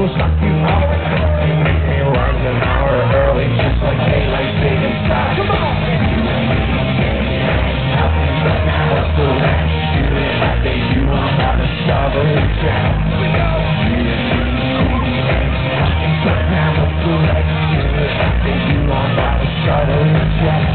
suck you out. It runs an hour early, just like daylight savings time. Come on! Nothing but now it's the last. Do it like they do on how to solve a trap. Nothing but now it's the last. Do it like they do on how to solve a trap.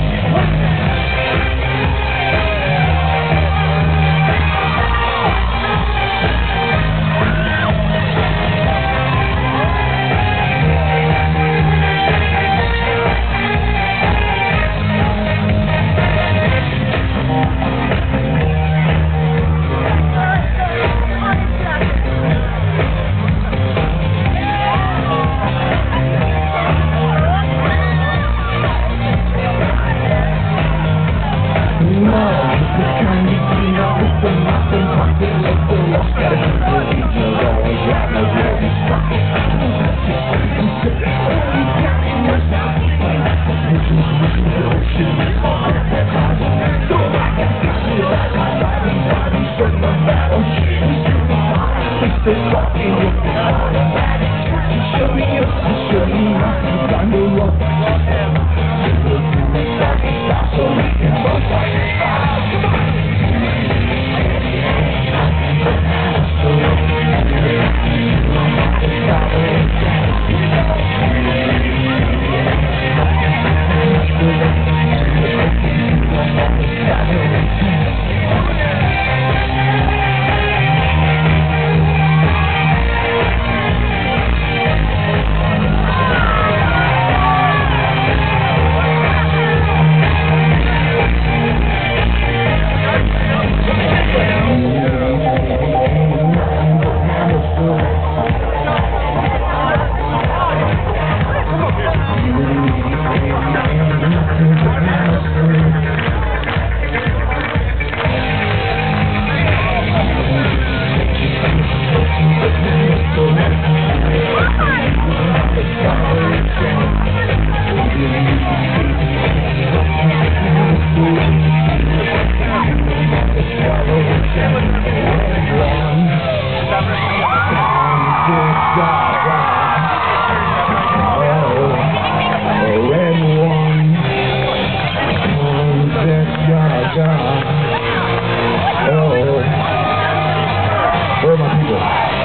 Where are my people?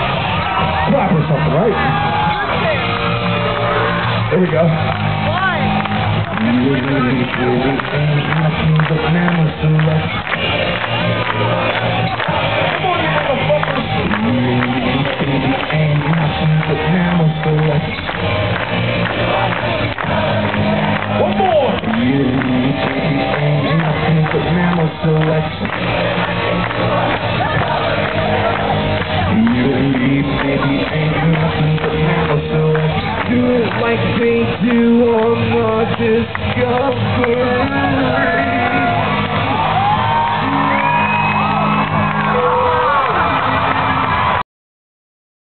Clap or something, right? There we go. One more. Do it like they do on the Discovery.